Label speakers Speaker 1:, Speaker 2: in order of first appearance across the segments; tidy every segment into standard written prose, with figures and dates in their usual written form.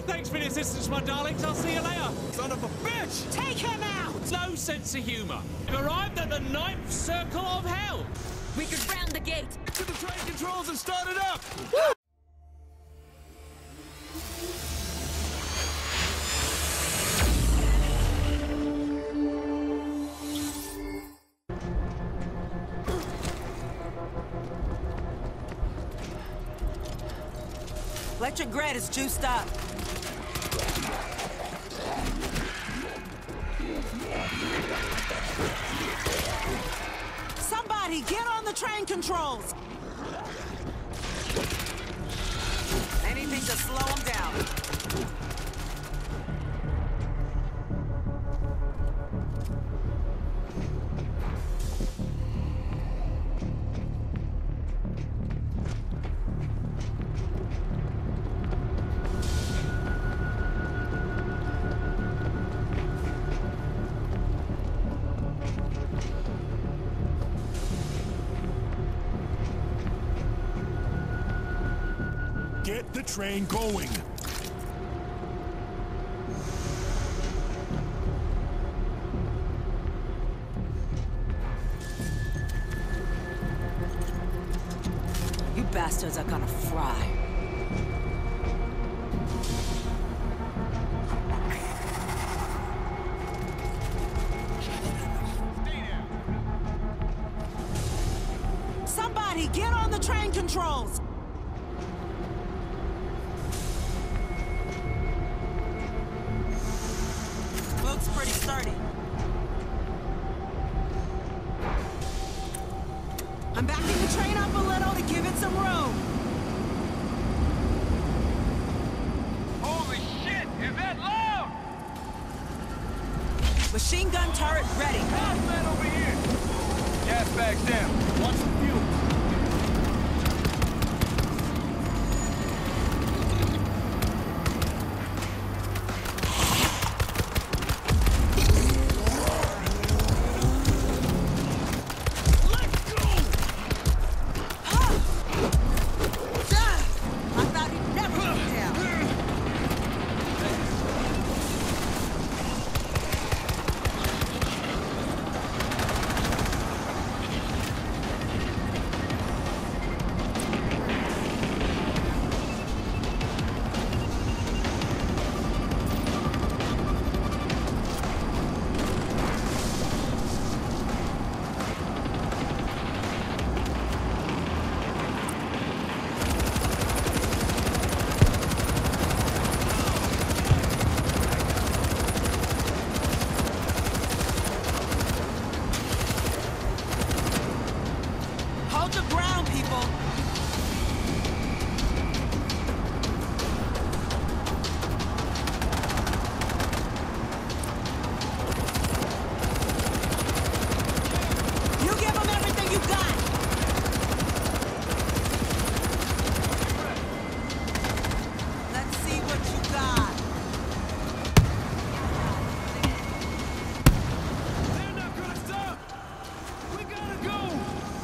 Speaker 1: Thanks for the assistance, my darlings. I'll see you later.
Speaker 2: Son of a bitch!
Speaker 3: Take him out!
Speaker 1: No sense of humor. We've arrived at the ninth circle of hell.
Speaker 4: We could round the gate.
Speaker 2: Get to the train controls and start it up!
Speaker 3: Electric grid is juiced up. Somebody get on the train controls! Anything to slow them down.
Speaker 2: Get the train going!
Speaker 3: You bastards are gonna fry. Somebody get on the train controls! Looks pretty sturdy. I'm backing the train up a little to give it some room.
Speaker 5: Holy shit! Is that loud?
Speaker 3: Machine gun turret ready.
Speaker 5: Hazmat over here! Gas bags down. Want some fuel?
Speaker 3: Hold your ground, people. You give them everything you got. Let's see what you got.
Speaker 2: They're not gonna stop! We gotta go!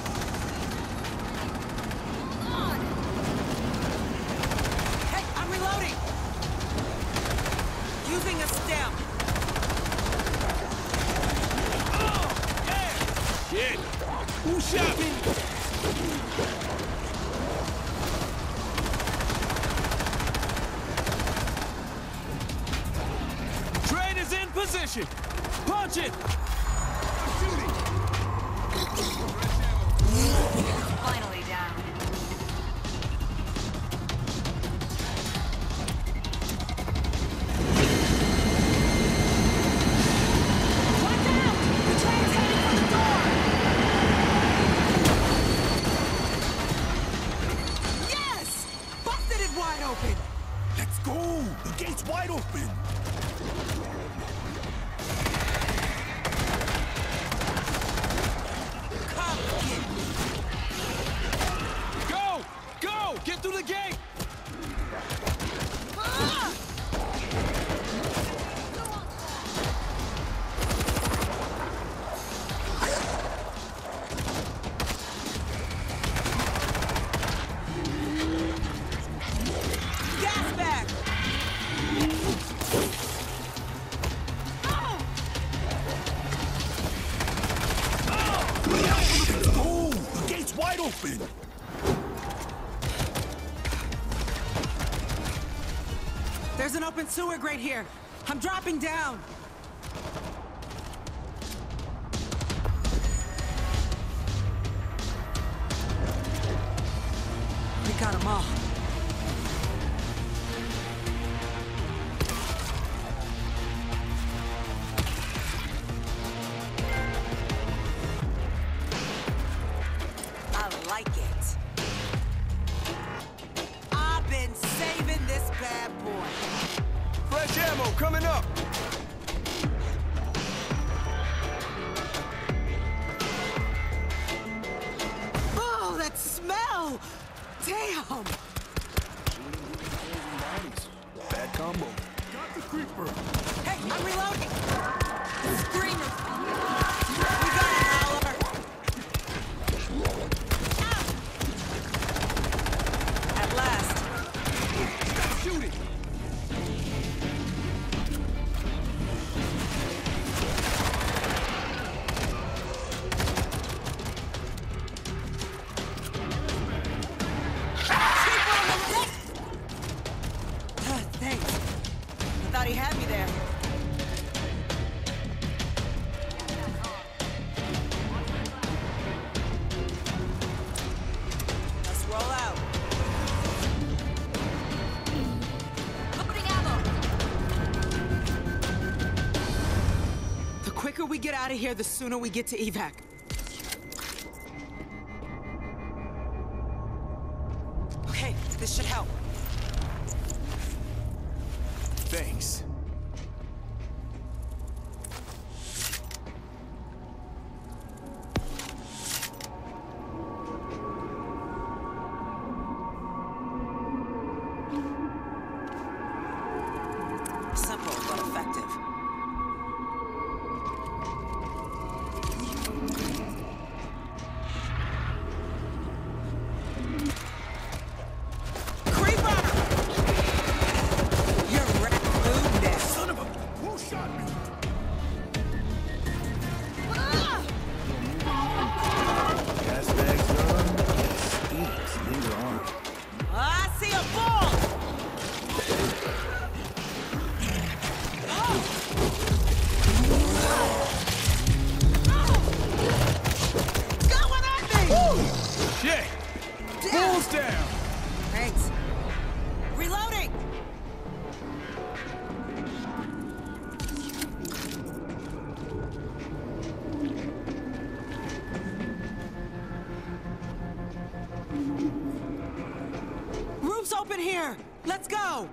Speaker 3: Hey, I'm reloading. Using a stem.
Speaker 2: Shit! Who shot me? Train is in position! Punch it! Shooting!
Speaker 4: Finally down.
Speaker 3: Watch out! The train's heading for the door! Yes! Busted it wide open!
Speaker 2: Let's go! The gate's wide open!
Speaker 3: Come get me!
Speaker 2: Go! Go! Get through the gate!
Speaker 3: Ah! Gas bag! There's an open sewer grate here. I'm dropping down. We got them all. I like it. I've been saving this bad boy.
Speaker 5: Fresh ammo coming up.
Speaker 3: Oh, that smell! Damn!
Speaker 5: Bad combo. Got the creeper.
Speaker 3: Hey, I'm reloading! Screamers! We got it, Howler! Ow! At last.
Speaker 5: Stop shooting.
Speaker 3: Thanks. I thought he had me there. Let's roll out.
Speaker 4: Loading ammo.
Speaker 3: The quicker we get out of here, the sooner we get to evac. Okay, this should help.
Speaker 5: Thanks.
Speaker 3: Simple but effective. Creeper! You're rat food now.
Speaker 5: Son of a... Who shot me? Gas bags done. Yes, leave on.
Speaker 3: I see a ball! Going at me!
Speaker 5: Shit!
Speaker 3: Damn.
Speaker 5: Bulls down!
Speaker 3: Thanks. Reloading! Roof's open here! Let's go!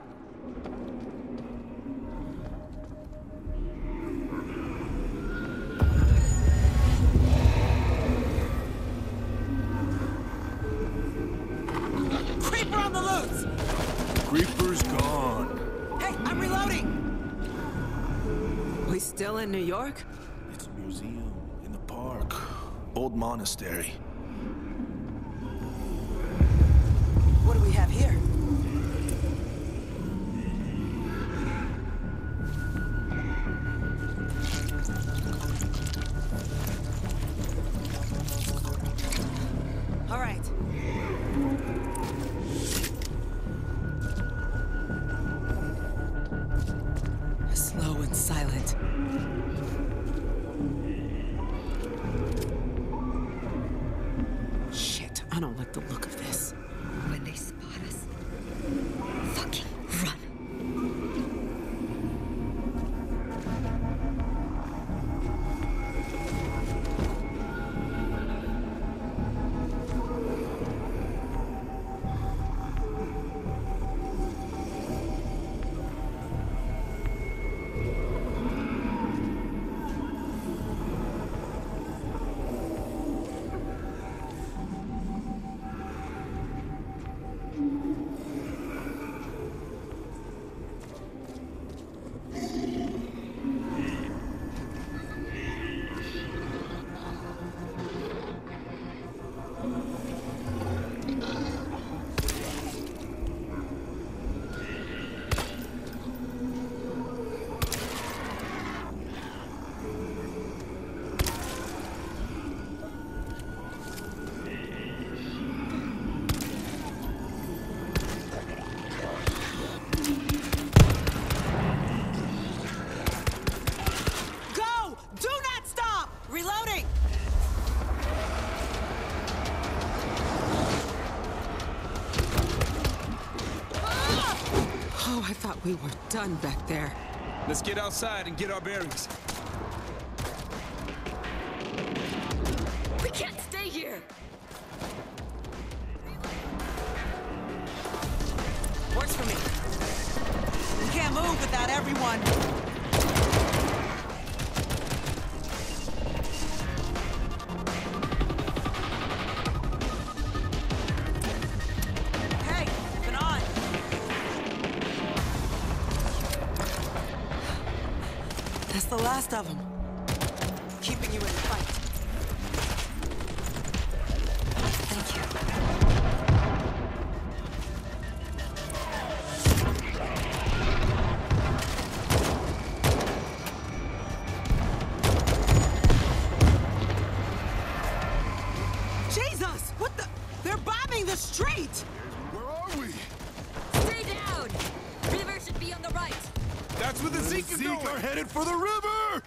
Speaker 3: Creeper on the loose!
Speaker 5: Creeper's gone.
Speaker 3: Hey, I'm reloading! We still in New York?
Speaker 5: It's a museum in the park. Old monastery.
Speaker 3: What do we have here? All right. Slow and silent. Shit, I don't like the look of this.
Speaker 4: When they spot us, fucking run.
Speaker 3: I thought we were done back there.
Speaker 5: Let's get outside and get our bearings.
Speaker 4: We can't stay here!
Speaker 3: Works for me. We can't move without everyone. Hey, been on. That's the last of them. Keeping you in the fight.
Speaker 4: Thank you.
Speaker 3: Jesus! What the? They're bombing the street!
Speaker 2: Where are we?
Speaker 4: Stay down! River should be on the right.
Speaker 5: That's where the Zeke is
Speaker 2: Zeke
Speaker 5: going!
Speaker 2: are headed for the river!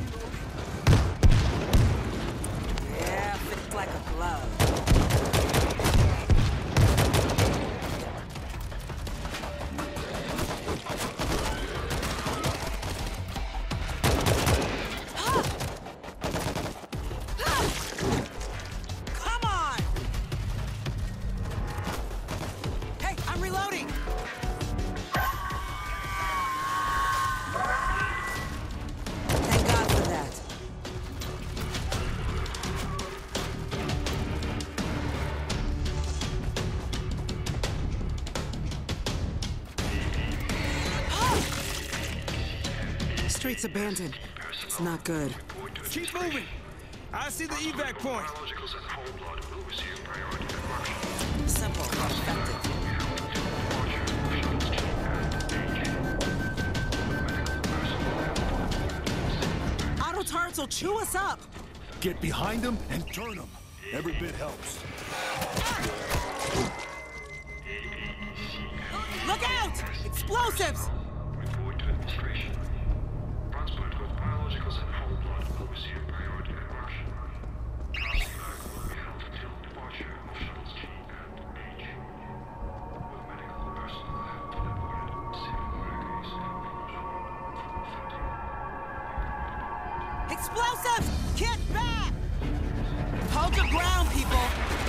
Speaker 3: Yeah, fits like a glove. Come on! Hey, I'm reloading! Thank God for that. Street's abandoned. It's not good.
Speaker 5: Keep moving! I see the evac point!
Speaker 3: Simple, but effective. Auto turrets will chew us up.
Speaker 2: Get behind them and turn them. Every bit helps.
Speaker 3: Look out! Explosives!
Speaker 6: Report to administration. Transport with biologicals and whole blood will receive priority diversion. Transport will be held until departure of shuttles G and H. With medical personnel have been aborted, civil workers have been
Speaker 3: Explosives! Get back! Hold your ground, people!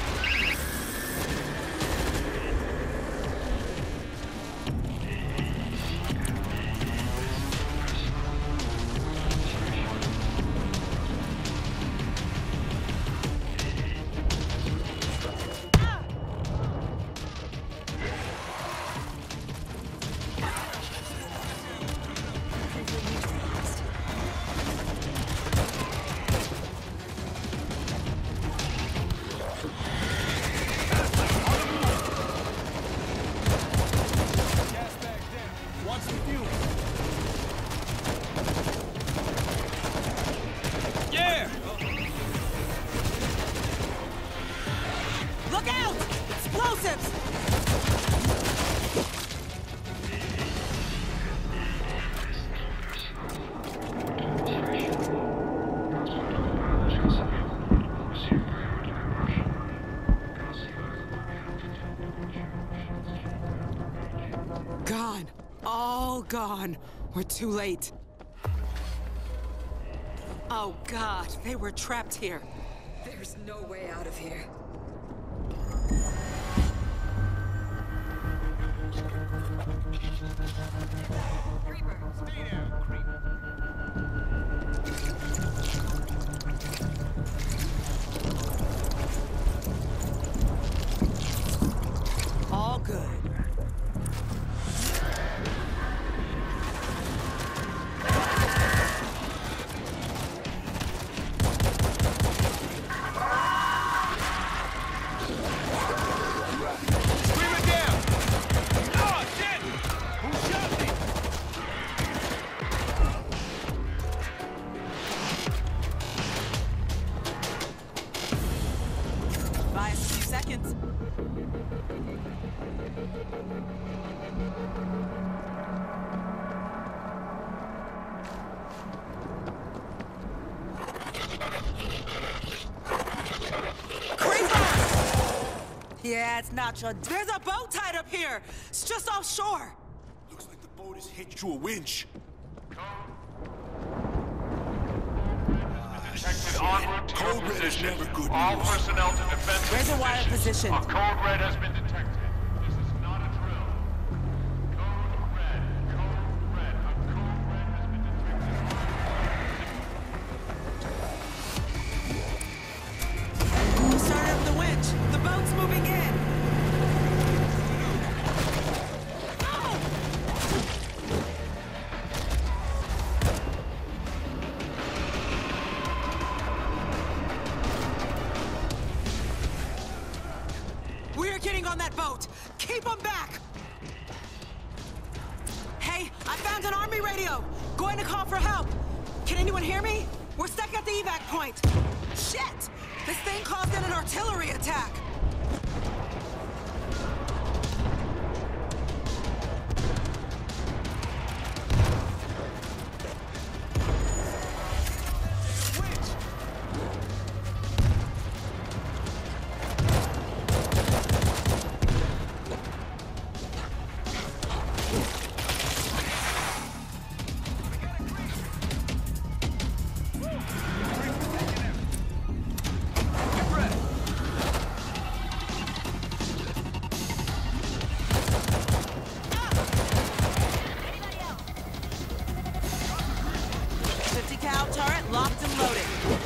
Speaker 5: Gas back down. Watch the fuel. Yeah!
Speaker 3: Look out! Explosives! Gone. All gone. We're too late. Oh, God. They were trapped here.
Speaker 4: There's no way out of here. Creeper.
Speaker 5: Stay down, creep.
Speaker 3: All good.
Speaker 5: Scream it down! Oh, shit! Who shot me?
Speaker 3: Buy us a few seconds. Yeah, it's not your... There's a boat tied up here! It's just offshore!
Speaker 2: Looks like the boat is hitched to a winch.
Speaker 6: Detected en route to your
Speaker 2: Code Red is
Speaker 6: position.
Speaker 2: never good
Speaker 6: All
Speaker 2: news.
Speaker 6: personnel to defensive
Speaker 3: Reservoir position.
Speaker 6: A code red has been detected. This is not a drill. Code red. Code red. A code red has been detected.
Speaker 3: We started up the winch. The boat's moving in. We're getting on that boat. Keep them back. Hey, I found an army radio. Going to call for help. Can anyone hear me? We're stuck at the evac point. Shit! This thing caused an artillery attack. Turret locked and loaded.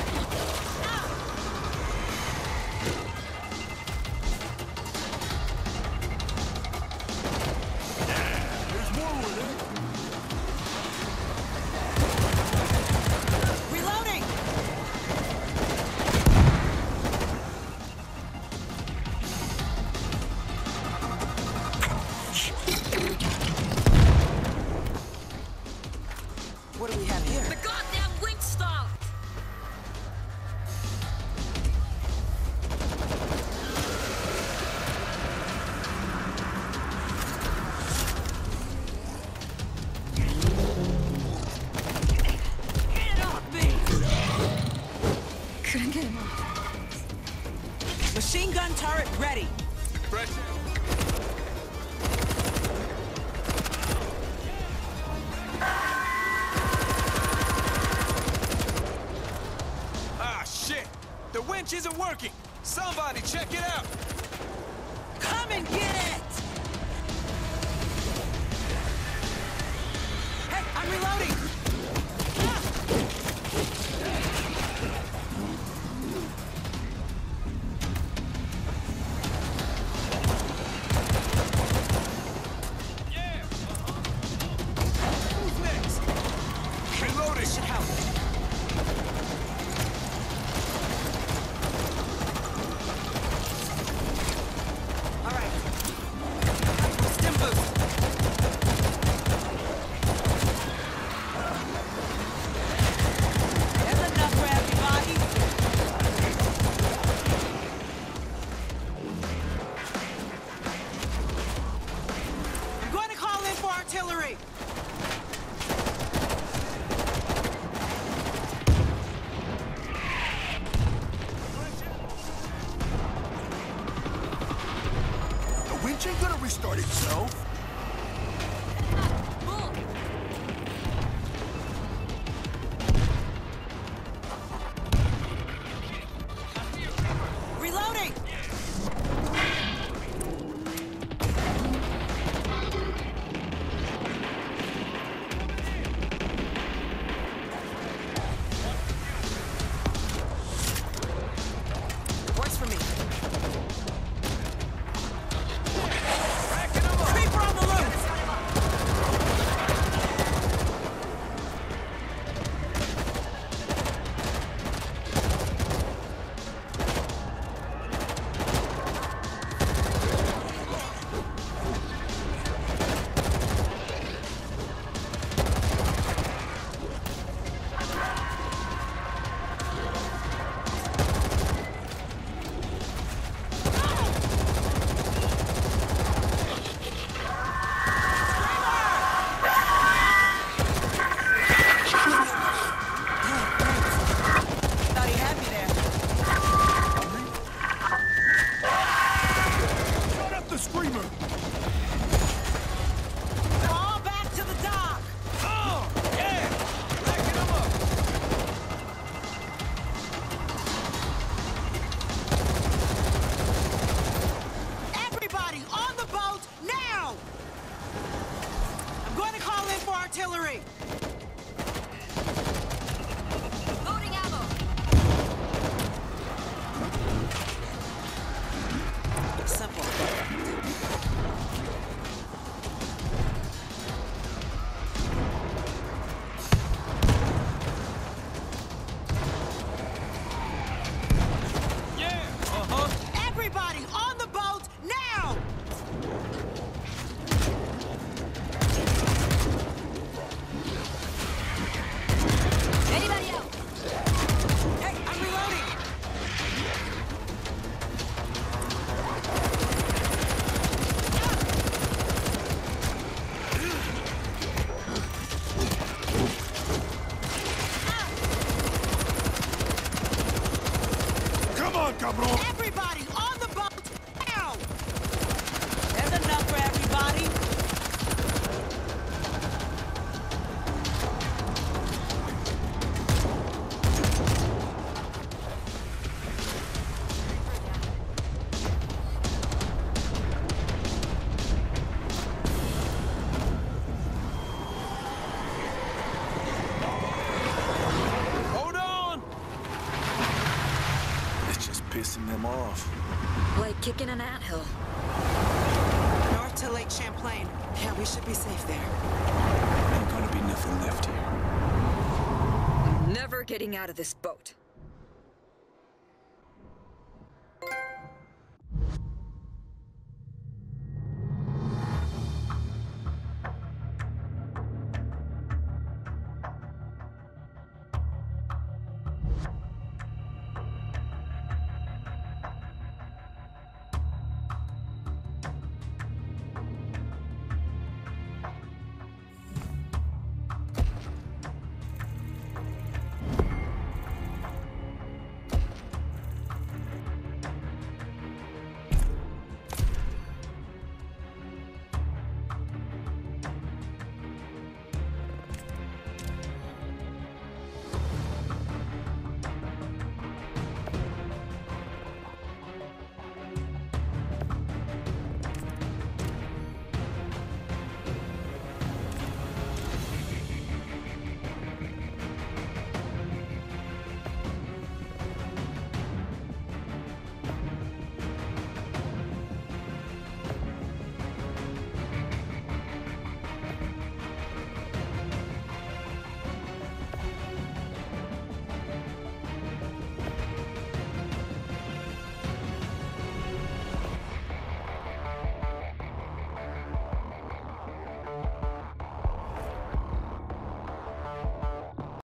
Speaker 2: There's more with it.
Speaker 3: Reloading! What do we have here?
Speaker 4: The goddamn winch stopped! Get off me! Couldn't get him off.
Speaker 3: Machine gun turret ready.
Speaker 5: Pressure. Ah, shit! The winch isn't working! Somebody check it out!
Speaker 3: Come and get it! Hey, I'm reloading!
Speaker 5: Yeah! Who's next? Reloading!
Speaker 3: Should help. All right. Stim boost. There's enough for everybody. I'm going to call in for artillery.
Speaker 2: The winch ain't gonna restart itself.
Speaker 4: Move!
Speaker 3: Reloading! Works for me.
Speaker 5: Backing them up!
Speaker 3: Creeper on artillery!
Speaker 4: Loading ammo.
Speaker 3: Simple. Everybody on the boat now!
Speaker 4: Anybody else?
Speaker 3: Hey, I'm reloading!
Speaker 2: Come on, cabrón!
Speaker 3: Everybody on the boat now! There's enough for everybody.
Speaker 2: Hold on! It's just pissing them off.
Speaker 4: Like kicking an anthill.
Speaker 3: North to Lake Champlain. Yeah, we should be safe there.
Speaker 2: Ain't gonna be nothing left here.
Speaker 4: Never getting out of this boat.